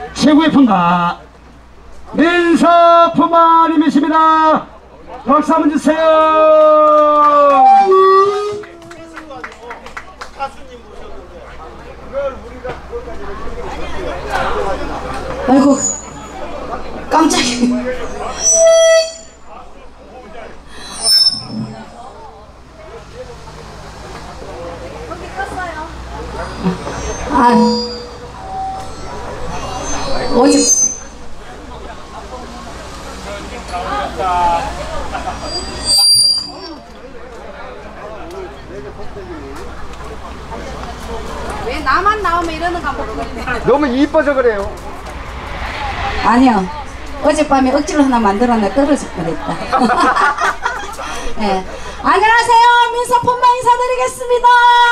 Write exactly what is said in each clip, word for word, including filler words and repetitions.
최고의 품바 민서 품바님이십니다. 박수 한번 주세요. 아이고 깜짝이야. 아, 어제 왜 나만 나오면 이러는가 모르겠네. 너무 이뻐서 그래요. 아니요, 어젯밤에 억지로 하나 만들었는데 떨어질 뻔했다. 네. 안녕하세요, 민서품바 인사드리겠습니다.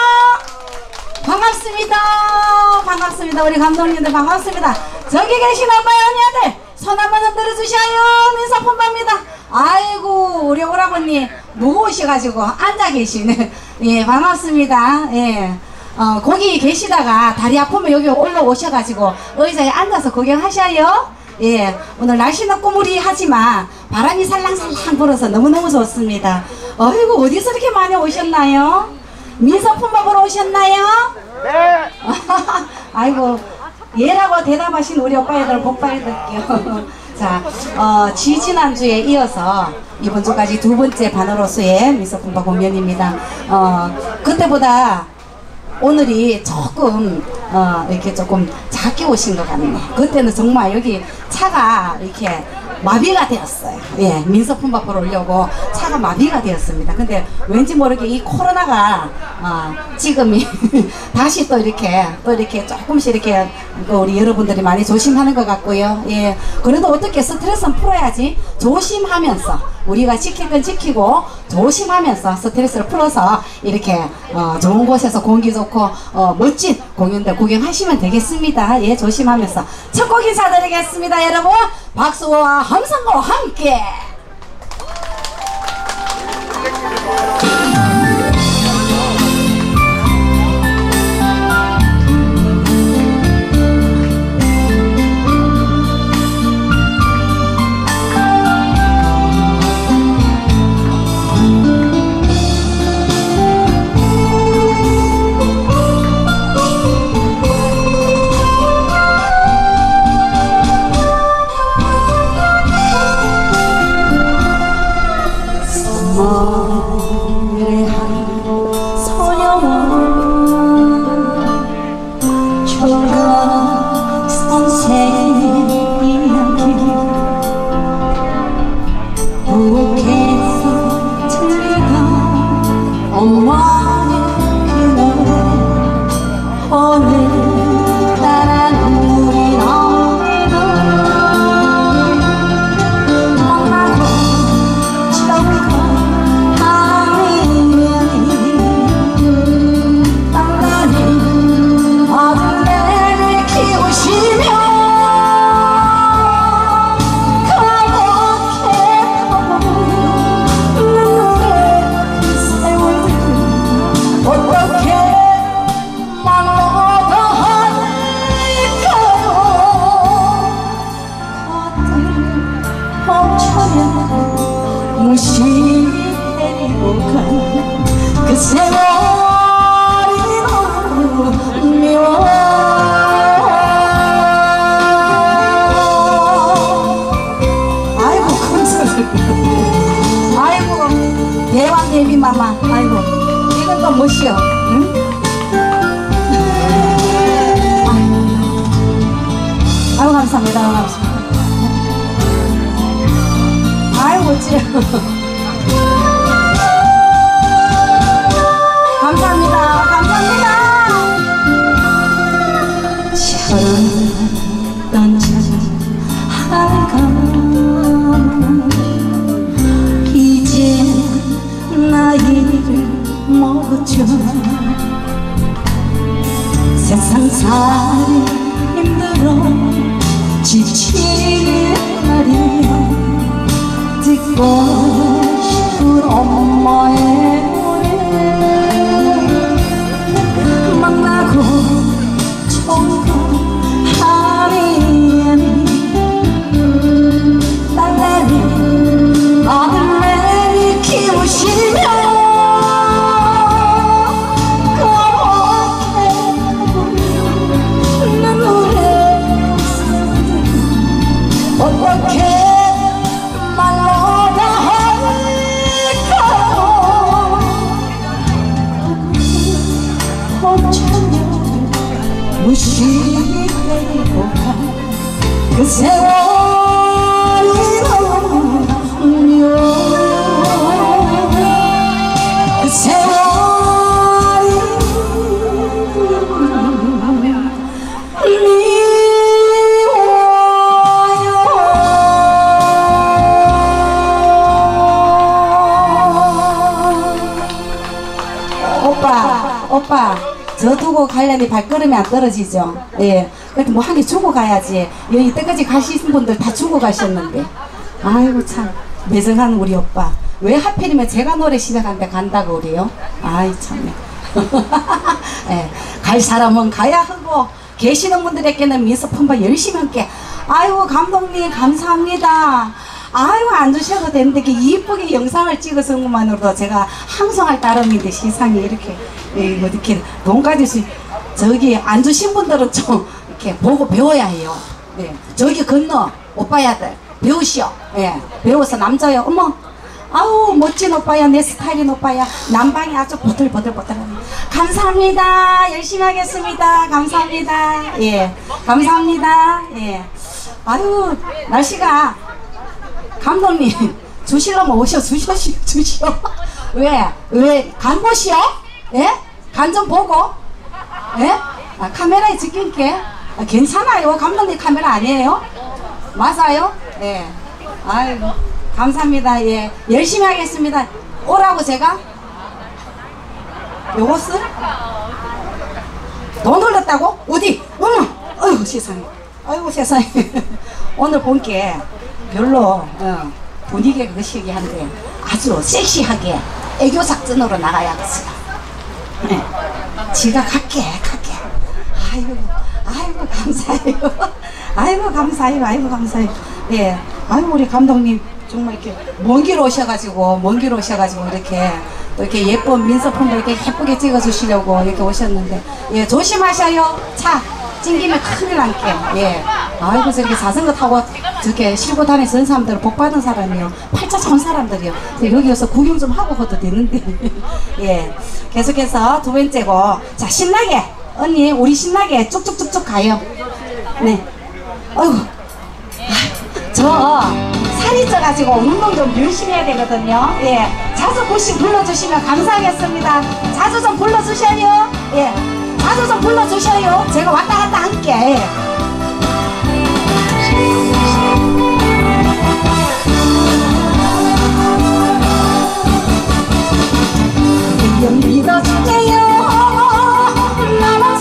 반갑습니다. 반갑습니다. 우리 감독님들 반갑습니다. 저기 계신 엄마 언니들 손 한번 흔들어 주셔요. 민서품바입니다. 아이고 우리 오라버니 무거우셔가지고 앉아 계시네. 예, 반갑습니다. 예. 어, 거기 계시다가 다리 아프면 여기 올라오셔가지고 의자에 앉아서 구경하셔요. 예, 오늘 날씨는 꾸무리하지만 바람이 살랑살랑 불어서 너무너무 좋습니다. 어이구 어디서 이렇게 많이 오셨나요? 민서품바 보러 오셨나요? 네. 아이고 예라고 대답하신 우리 오빠애들 복 받을게요. 자, 어, 지지난주에 이어서 이번 주까지 두 번째 반으로서의 민서품바 공연입니다. 어, 그때보다 오늘이 조금 어, 이렇게 조금 작게 오신 것 같네. 그때는 정말 여기 차가 이렇게 마비가 되었어요. 예, 민서품바 보러 오려고 차가 마비가 되었습니다. 근데 왠지 모르게 이 코로나가 어, 지금이 다시 또 이렇게 또 이렇게 조금씩 이렇게 우리 여러분들이 많이 조심하는 것 같고요. 예, 그래도 어떻게 스트레스는 풀어야지. 조심하면서 우리가 지킬 건 지키고 조심하면서 스트레스를 풀어서 이렇게 어, 좋은 곳에서 공기 좋고 어, 멋진 공연들 구경하시면 되겠습니다. 예, 조심하면서 첫 곡 인사드리겠습니다. 여러분 박수와 함성과 함께 그 세월이 너무 미워. 아이고 콘서트 아이고 대왕 데뷔마마. 아이고 이건 또 뭐시여. 응? 아이고 감사합니다. 감사합니다. 아이고 어찌 감사합니다. 감사합니다. 철없던 하가 이제 나이를 먹었죠. 세상 살이 힘들어 지치는 날이면 듣고 싶은 엄마의 만나고 좋은 거 아니야. 그 세월이 너무요 그 세월이 미워요. 오빠 오빠 저 두고 가려니 발걸음이 안 떨어지죠. 예. 그래도 뭐 한 개 주고 가야지. 여기 이때까지 가시는 분들 다 주고 가셨는데. 아이고 참 매정한 우리 오빠. 왜 하필이면 제가 노래 시작하는데 간다고 그래요? 아이 참네. 예. 갈 사람은 가야 하고 계시는 분들에게는 민서품바 열심히 함께. 아이고 감독님 감사합니다. 아이고 안 주셔도 되는데 이렇게 이쁘게 영상을 찍어서 것만으로도 제가 항상할 따름인데 세상에 이렇게 예, 뭐 이렇게 돈까지 수 저기 안 주신 분들은 좀 이렇게 보고 배워야 해요. 네. 저기 건너 오빠야들 배우시오. 예. 배워서 남자야. 어머 아우 멋진 오빠야 내 스타일인 오빠야 남방이 아주 보들보들보들하네. 감사합니다. 열심히 하겠습니다. 감사합니다. 예. 감사합니다. 예. 아유 날씨가 감독님 주실려면 오셔 주시오 주시오. 왜? 왜? 간 보시오? 예? 간 좀 보고 예? 아, 카메라에 찍힌게 아, 괜찮아요. 감독님 카메라 아니에요? 맞아요? 예. 아이고 감사합니다. 예. 열심히 하겠습니다. 오라고 제가? 요것을? 돈 흘렸다고? 어디? 어머! 아이고 세상에. 아이고 세상에. 오늘 본게 별로 어, 분위기가 그시기 한데 아주 섹시하게 애교 작전으로 나가야겠어요. 네. 지가 갈게 갈게. 아이고 아이고 감사해요. 아이고 감사해요. 아이고 감사해요. 예. 아이고 우리 감독님 정말 이렇게 먼 길 오셔가지고 먼 길 오셔가지고 이렇게 또 이렇게 예쁜 민서품도 이렇게 예쁘게 찍어주시려고 이렇게 오셨는데 예 조심하셔요. 차 찡기면 큰일 날게. 예. 아이고 저렇게 자전거 타고 저렇게 실고 다니는 사람들은 복 받은 사람이요. 팔자 좋은 사람들이요. 여기 와서 구경 좀 하고 가도 되는데. 예. 계속해서 두 번째고 자 신나게 언니 우리 신나게 쭉쭉쭉쭉 가요. 네. 어이구. 저 살이 쪄가지고 운동 좀 열심히 해야 되거든요. 예. 자주 굿씩 불러주시면 감사하겠습니다. 자주 좀 불러주셔요. 예. 자주 좀 불러주셔요. 제가 왔다 갔다 할게. 그냥 믿어줄게요. 나만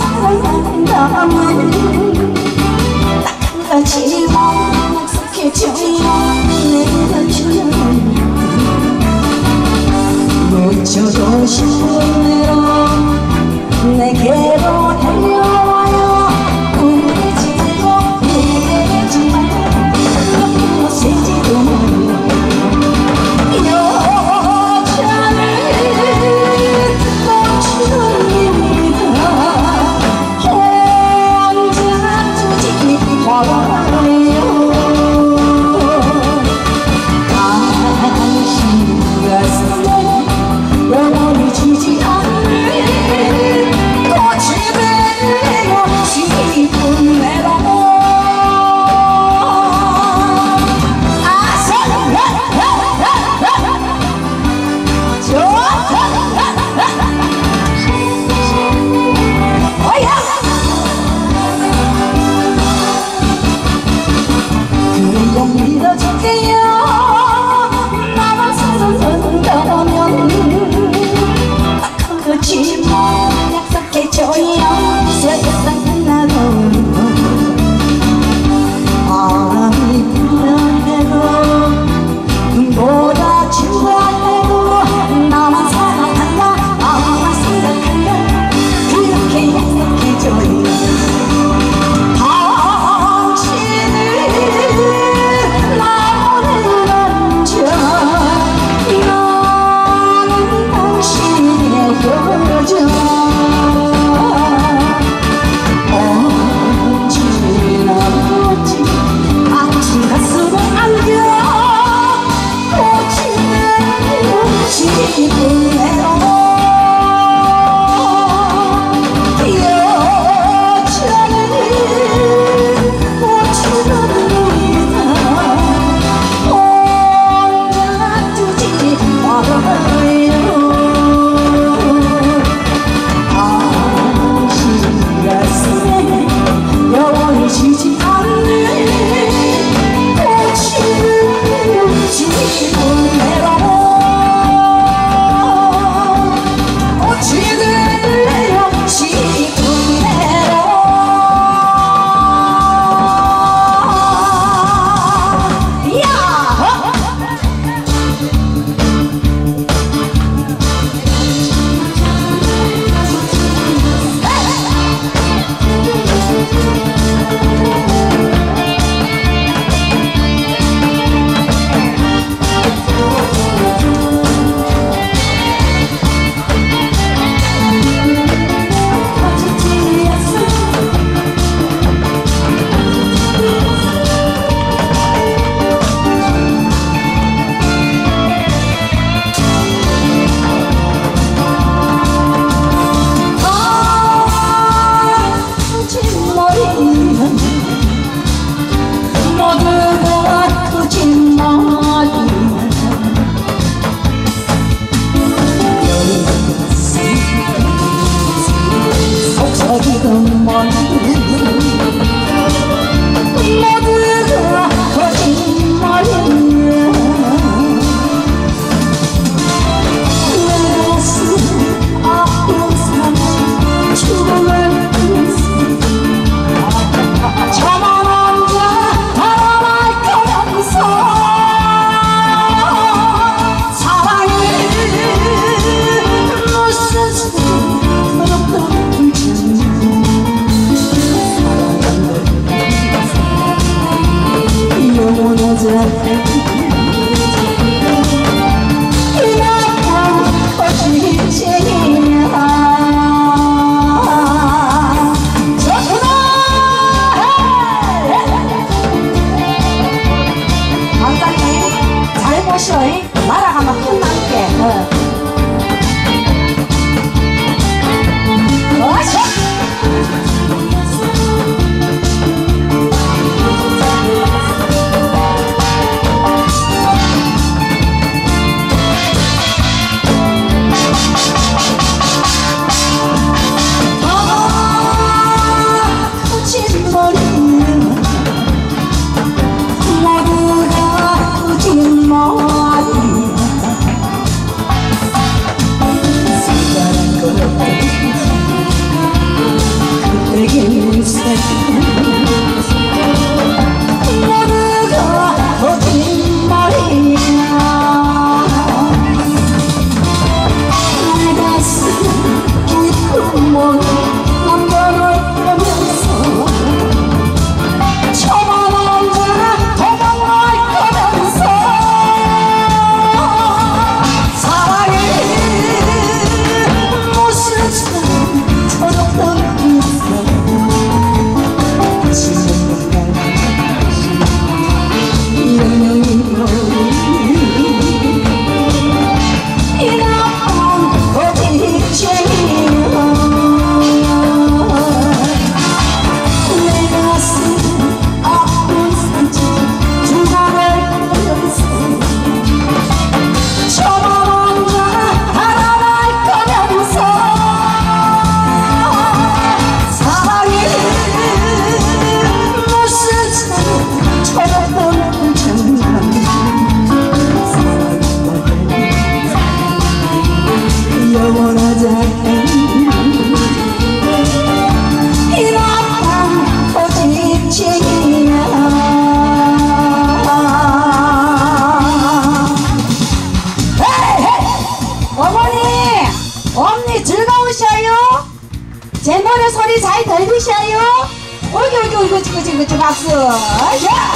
사랑한다면 딱 한 가지만 약속해줘요. 내가 주는 놓쳐도 싶은 대로 내게로 달려와요. 우리 집으로 내게 정말 너무 세지도 몰라. 여자는 놓치는입니다. 혼자 두지 말아요. 당신 가슴에 영원히 지지 않는 꽃이 되어 싶은 대로 아서 좋다 어야 영원하지 않는 이 나쁜 거짓이야. 잘못이 날아가면 끝날게. 어시! 제 노래 소리 잘 들리셔요? 어이구 어이구 어이구 지구 지구 지구 박수. 야!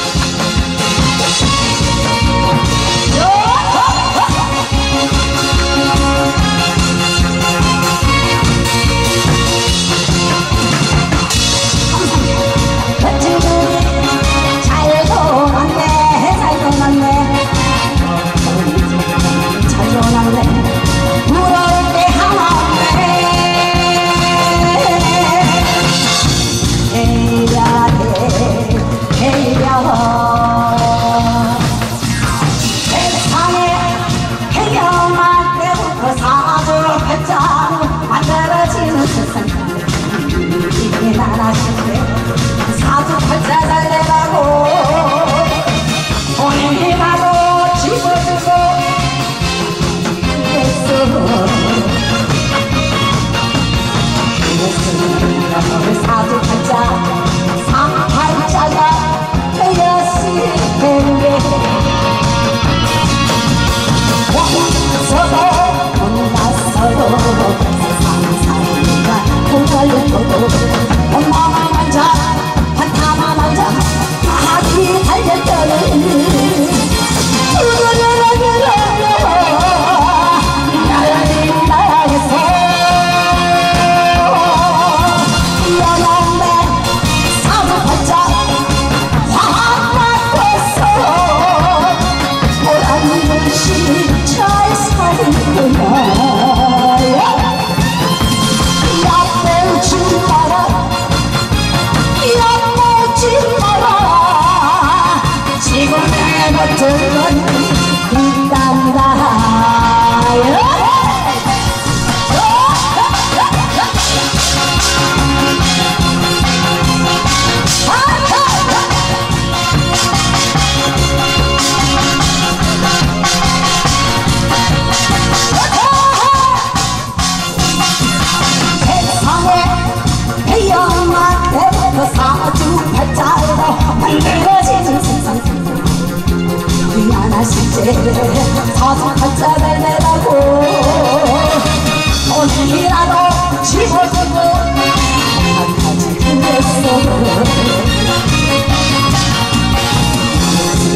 잘 돌았네 잘 돌았네 잘 돌았네 부러울 때 하나 없네. 세상에 해경만 때부터 사주로 팔자로 만들어지는 세상 이게 나라신데 사주 팔자 잘 내라고 본인이라도 집어주고 그랬어. 그래서 사주 팔자 사팔자가 되었을 텐데 원서도 몰랐어도 세상 살기가 공갈려도 엄마만 앉아 한타만 앉아 아기 달렸더니 사주팔자를 내라고 어디라도 집어주고 한 가지 그랬어.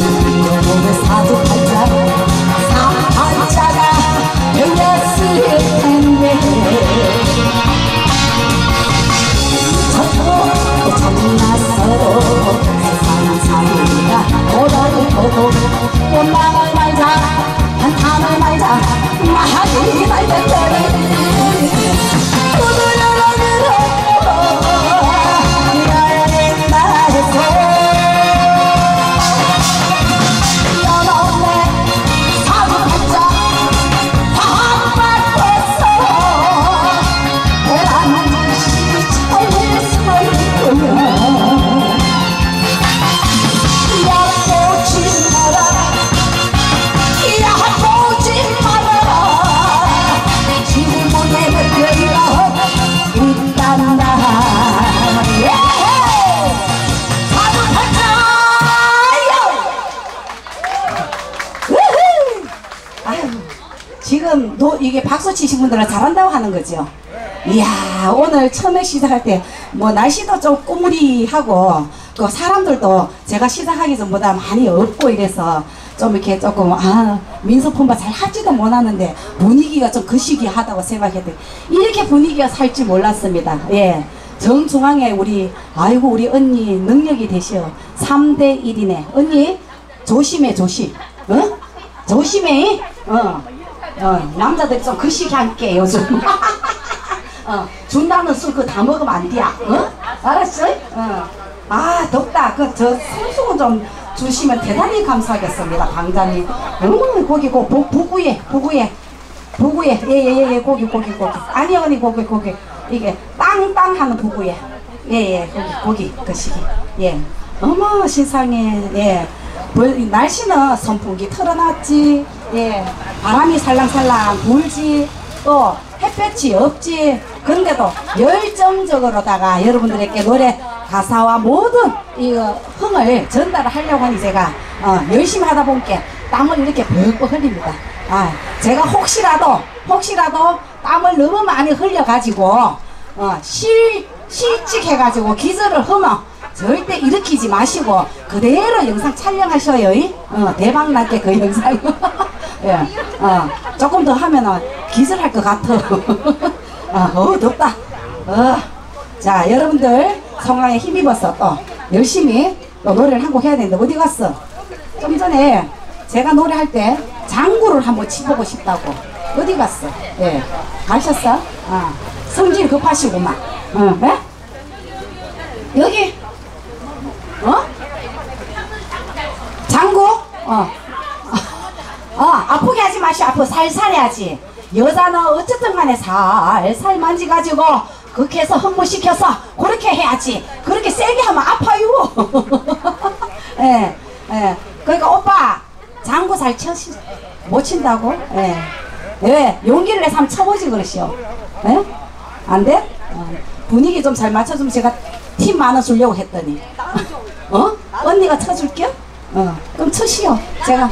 여러분 너 이게 박수 치신 분들은 잘한다고 하는 거죠. 이야 오늘 처음에 시작할 때 뭐 날씨도 좀 꾸무리하고 그 사람들도 제가 시작하기 전보다 많이 없고 이래서 좀 이렇게 조금 아 민소품바 잘 하지도 못하는데 분위기가 좀 거시기하다고 생각했더니 이렇게 분위기가 살지 몰랐습니다. 예. 정중앙에 우리 아이고 우리 언니 능력이 되시오. 삼 대 일이네. 언니 조심해 조심. 어? 조심해. 어. 어. 남자들 좀 거시기 할게 요즘. 어. 준다는 술 그거 다 먹으면 안 돼. 어? 알았어? 어. 아 덥다. 그 저 손수건 좀 주시면 대단히 감사하겠습니다. 방장님. 음 고기 고 부구에 부구에 부구에 예예예 예, 고기 고기 고기 아니 언니 고기 고기 이게 땅땅 하는 부구에 예예 고기 고기 그 시기 예 어머 세상에 예 벌, 날씨는 선풍기 틀어놨지 예 바람이 살랑살랑 불지 또 햇볕이 없지 근데도 열정적으로다가 여러분들에게 노래 가사와 모든 이 흥을 전달을 하려고 하니 제가 어, 열심히 하다 보니까 땀을 이렇게 벅벅 흘립니다. 아, 제가 혹시라도 혹시라도 땀을 너무 많이 흘려가지고 어, 실 실직해가지고 기절을 하면 절대 일으키지 마시고 그대로 영상 촬영하셔요. 어, 대박 날게 그 영상. 예, 어, 조금 더 하면은 기절할 것 같아. 어, 어, 덥다. 어, 자, 여러분들 성황에 힘입어서 또 열심히 또 노래를 한 곡 해야 되는데 어디 갔어? 좀 전에 제가 노래할 때 장구를 한번 치보고 싶다고 어디 갔어? 예, 가셨어? 아, 성질 급하시구만. 어, 네? 여기 어? 장구? 어. 어, 아프게 하지 마시. 아프 살살 해야지. 여자는 어쨌든 간에 살살 만지가지고 그렇게 해서 흥분시켜서 그렇게 해야지. 그렇게 세게 하면 아파요. 예, 예. 그러니까 오빠 장구 잘 쳐시 못 친다고? 예. 예, 용기를 내서 한번 쳐보지 그러시오. 예? 안 돼? 어. 분위기 좀 잘 맞춰주면 제가 팀 만원 주려고 했더니 어? 언니가 쳐줄게요? 어. 그럼 쳐시오. 제가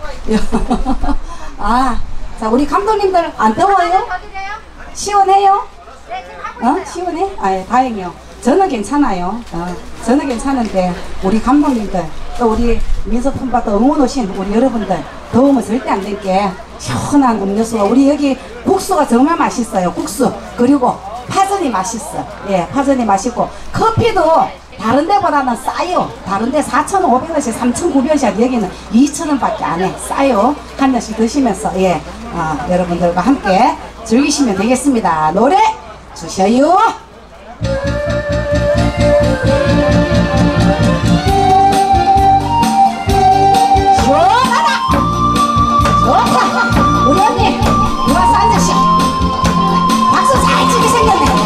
아, 자 우리 감독님들 안 더워요? 시원해요? 어? 시원해? 아, 다행이요. 저는 괜찮아요. 어, 저는 괜찮은데 우리 감독님들 또 우리 민소품바도 응원 오신 우리 여러분들 더우면 절대 안 될게 시원한 음료수가 우리 여기 국수가 정말 맛있어요. 국수 그리고 파전이 맛있어. 예, 파전이 맛있고 커피도 다른 데보다는 싸요. 다른 데 사천오백 원씩 삼천구백 원씩 여기는 이천 원밖에 안 해. 싸요. 한 잔씩 드시면서 예, 어, 여러분들과 함께 즐기시면 되겠습니다. 노래 주셔요. 시원하다. 좋다. 우리 언니 이리 와서 앉으시오. 박수 잘 치게 생겼네.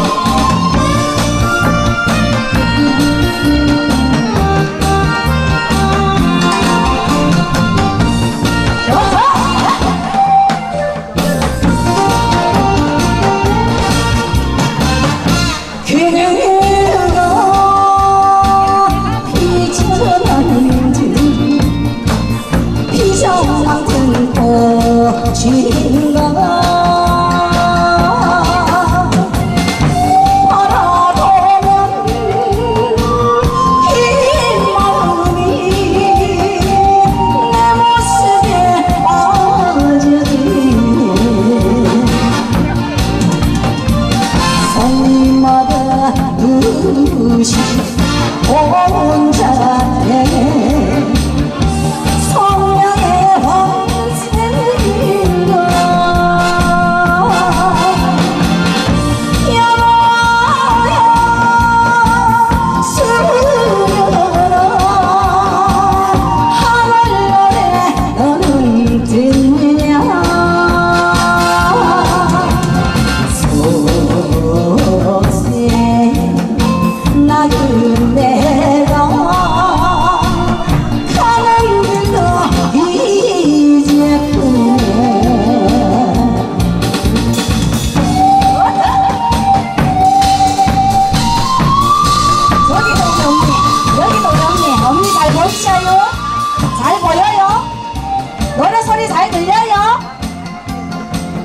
성량의 황새인가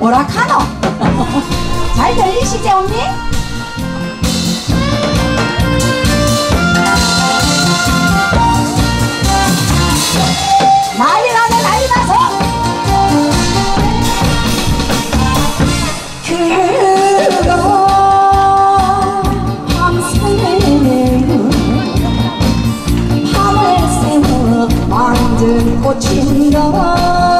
오락하노? 잘 들리시죠 언니? 난리 나네 난리 나서 그거 밤새는 밤을 새워 만든 꽃인가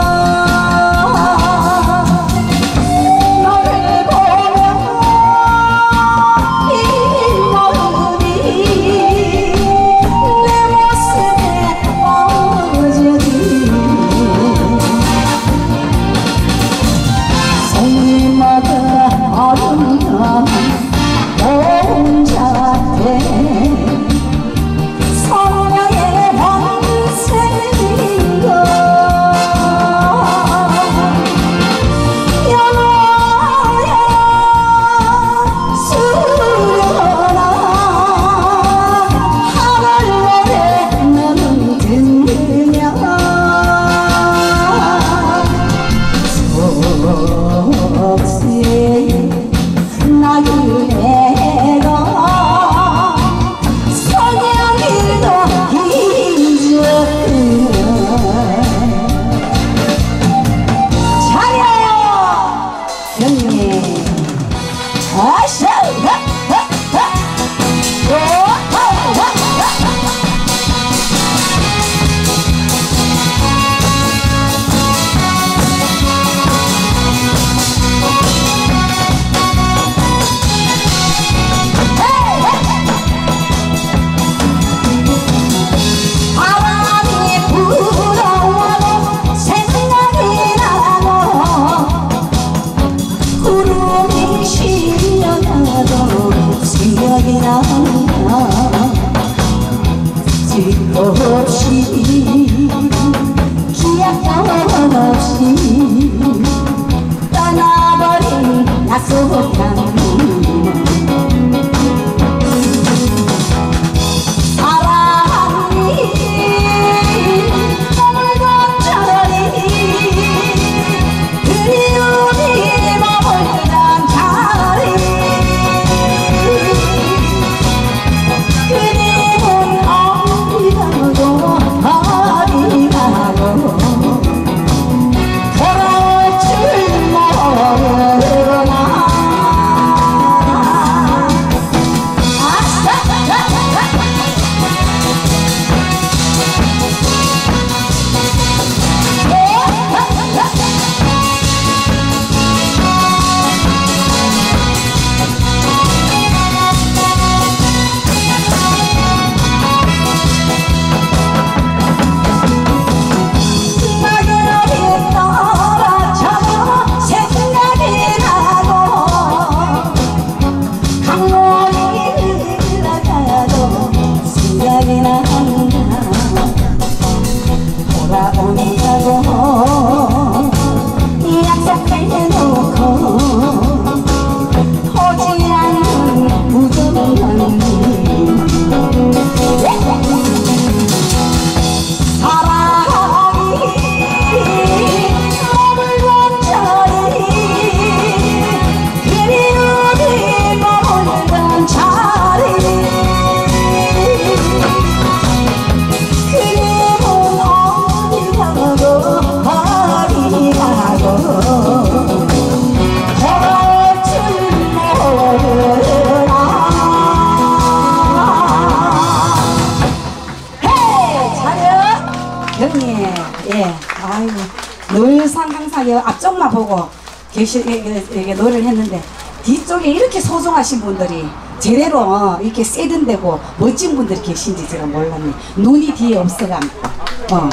늘상 항상 앞쪽만 보고 계시, 이게 노래를 했는데 뒤쪽에 이렇게 소중하신 분들이 제대로 어, 이렇게 세련되고 멋진 분들이 계신지 제가 몰랐네. 눈이 뒤에 없어가. 어.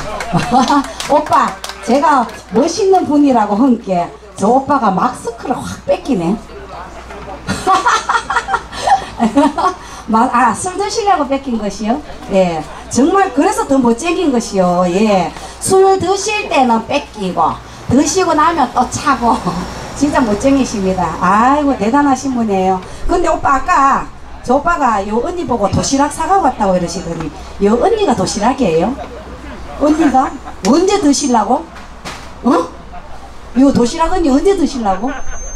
오빠, 제가 멋있는 분이라고 한 게 저 오빠가 마스크를 확 뺏기네. 아, 술 드시려고 뺏긴 것이요? 예. 정말 그래서 더 못생긴 것이요. 예. 술 드실 때는 뺏기고, 드시고 나면 또 차고. 진짜 못쟁이십니다. 아이고, 대단하신 분이에요. 근데 오빠, 아까 저 오빠가 요 언니 보고 도시락 사가고 왔다고 이러시더니, 요 언니가 도시락이에요? 언니가? 언제 드시려고? 어? 요 도시락 언니 언제 드시려고?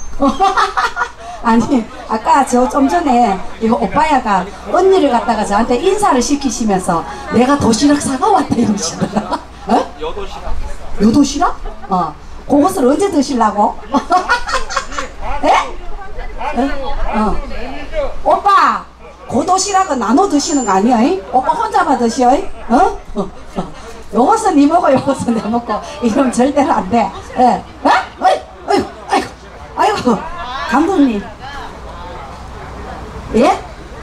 아니 아까 저 좀 전에 이거 오빠야가 언니를 갖다가 저한테 인사를 시키시면서 내가 도시락 사가 왔다 이러시더라. 어? 요도시락. 요도시락? 어. 그것을 언제 드시려고? 에? 어? 어. 오빠 그 도시락은 나눠 드시는 거 아니야? 이? 오빠 혼자만 드시오? 이? 어? 어? 어. 요것은 니 먹어 요것은 내 먹고 이러면 절대로 안 돼. 예. 어? 어이, 어이, 아이고, 아이고, 감독님. 예?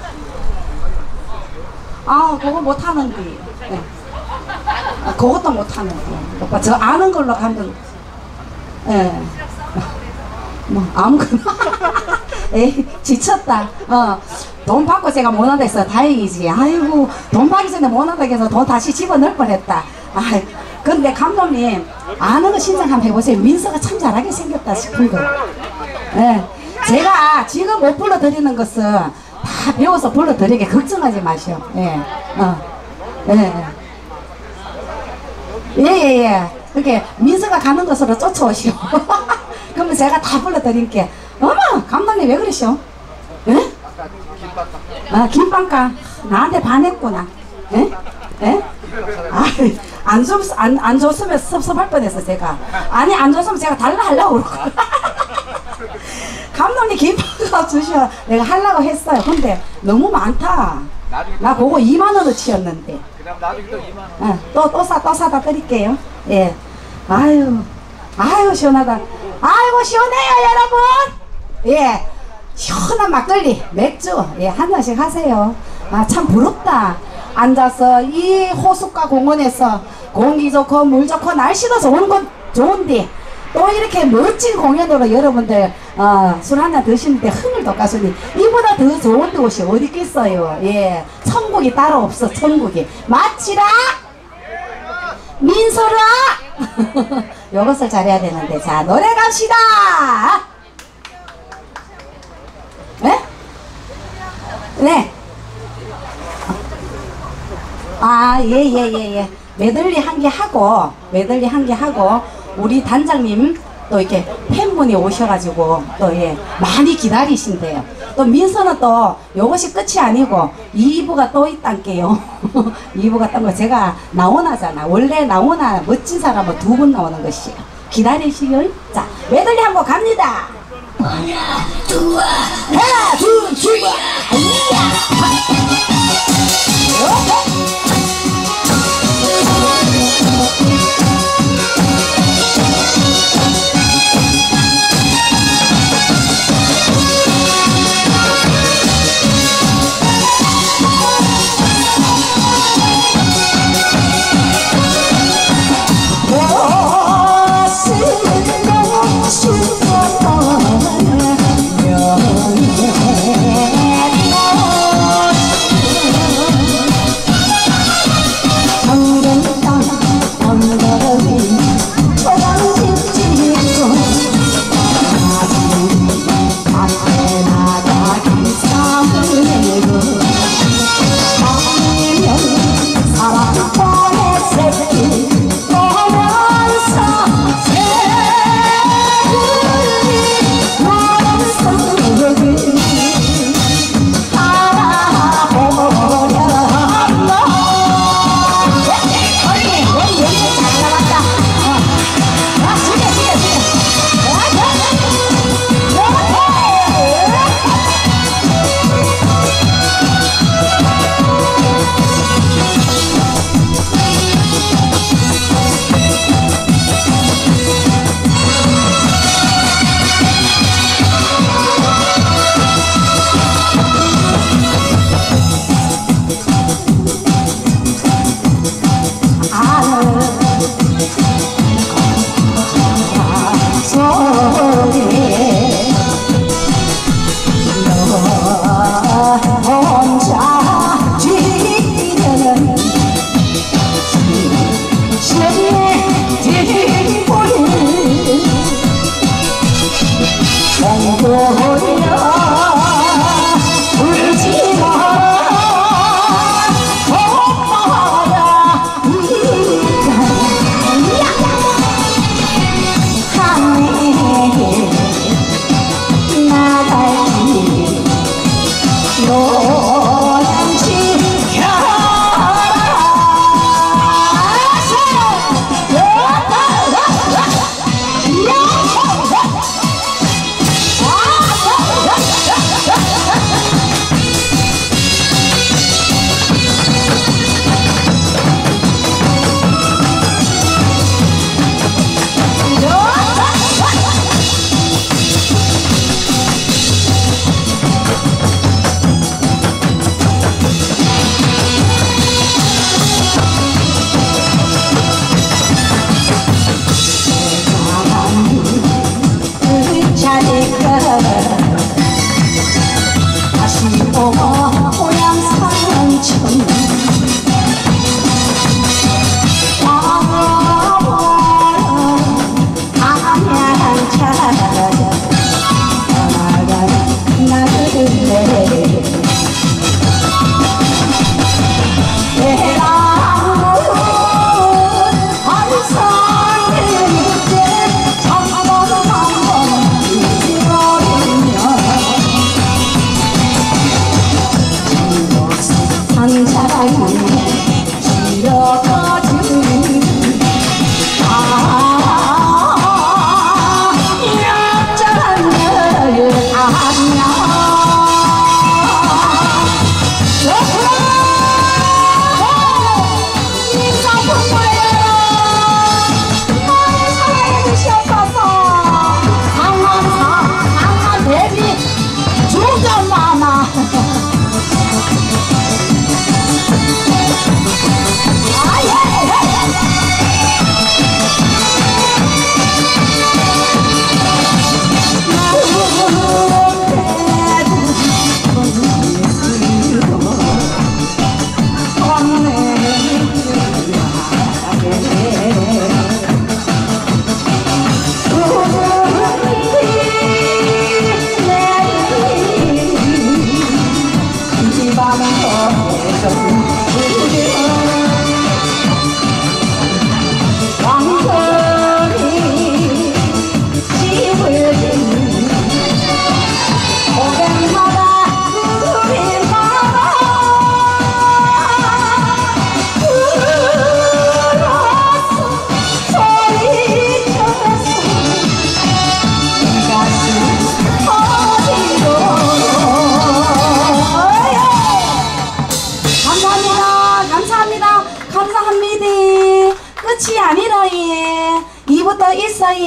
아, 그거 못하는데. 예. 아, 그것도 못하는데. 오빠, 저 아는 걸로 감독님. 예. 뭐, 아무거나. 에이, 지쳤다. 어. 돈 받고 제가 못한다 했어. 다행이지. 아이고, 돈 받기 전에 못한다 해서 돈 다시 집어넣을 뻔 했다. 아, 근데 감독님, 아는 거 신청 한번 해보세요. 민서가 참 잘하게 생겼다 싶은 거. 예. 제가 지금 못 불러드리는 것은 다 배워서 불러드리게 걱정하지 마시오. 예. 어. 예. 예, 예, 예. 그렇게 민서가 가는 것으로 쫓아오시오. 그러면 제가 다 불러드릴게. 어머, 감독님 왜 그러시오? 예? 아, 김빵가. 나한테 반했구나. 예? 예? 아, 안, 줬, 안, 안 줬으면 섭섭할 뻔했어, 제가. 아니, 안 줬으면 제가 달라 하려고 그러고. 감독님 김빵가 주셔. 내가 하려고 했어요. 근데 너무 많다. 나 그거 이만 원어치였는데. 그럼 나중에 또 이만 원. 어, 또, 또 사, 또 사다 드릴게요. 예. 아유, 아유, 시원하다. 아이고, 시원해요, 여러분! 예. 시원한 막걸리, 맥주, 예, 한 잔씩 하세요. 아, 참 부럽다. 앉아서 이 호숫가 공원에서 공기 좋고 물 좋고 날씨도 좋은 건 좋은데 또 이렇게 멋진 공연으로 여러분들 어, 술 한잔 드시는데 흥을 돋가시니 이보다 더 좋은 곳이 어디 있겠어요. 예, 천국이 따로 없어. 천국이 맞지라 민소라. 요것을 잘해야 되는데. 자, 노래 갑시다. 네? 네. 아, 예, 예, 예, 예. 메들리 한 개 하고, 메들리 한 개 하고, 우리 단장님 또 이렇게 팬분이 오셔가지고, 또 예, 많이 기다리신대요. 또 민서는 또 요것이 끝이 아니고, 이 부가 또 있단게요. 이 부가 딴 거 제가 나오나잖아. 원래 나오나 멋진 사람은 두 분 나오는 것이에요. 기다리시길. 자, 메들리 한 번 갑니다. 하나, 둘, 하나, 둘, 셋,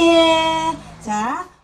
예. 자.